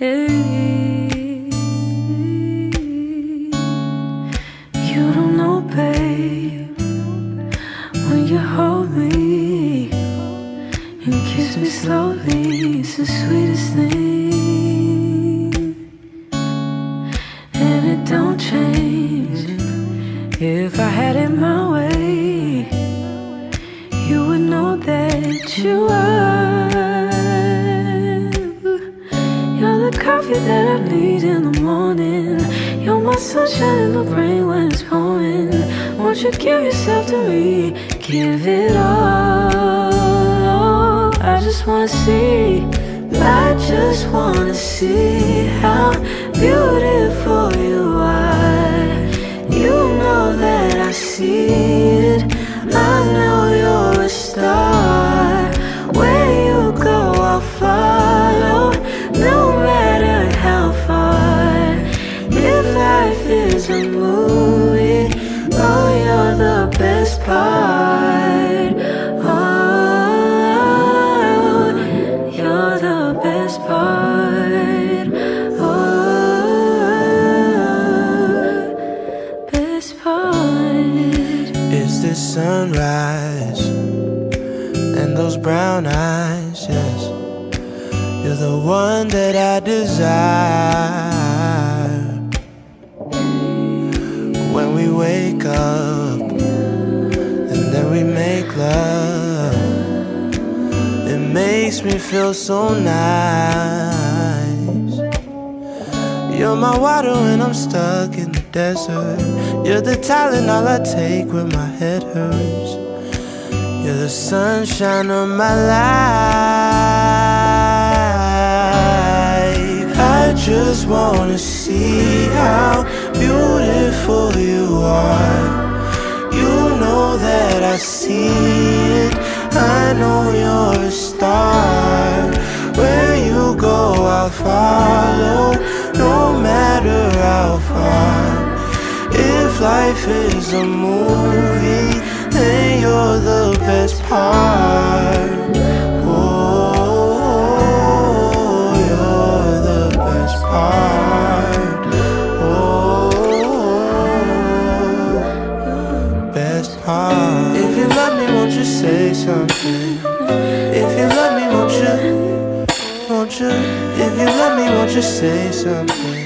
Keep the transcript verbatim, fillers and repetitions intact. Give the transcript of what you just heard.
Hey, you don't know, babe, when you hold me and kiss me slowly, it's the sweetest thing. And it don't change. If I had it my way, you would know that you are. You're the coffee that I need in the morning. You're my sunshine in the rain when it's pouring. Won't you give yourself to me? Give it all. I just wanna see, I just wanna see how beautiful you are. You know that I see it. I know you're a star. Where you go, I'll follow, no matter how far. If life is a movie, oh, you're the best part. Oh, you're the best part. Oh, best part. Is this sunrise and those brown eyes? Yes, you're the one that I desire. When we wake up and then we make love, it makes me feel so nice. You're my water when I'm stuck in the desert. You're the Tylenol I take when my head hurts. You're the sunshine of my life. I just wanna see how beautiful you are. You know that I see it. I know you're a star. Where you go, I'll follow, no matter how far. If life is a movie, then you're the best part. Oh, you're the best part. Oh, best part. If you love me, won't you say something? If you love me, won't you, won't you? If you love me, won't you say something?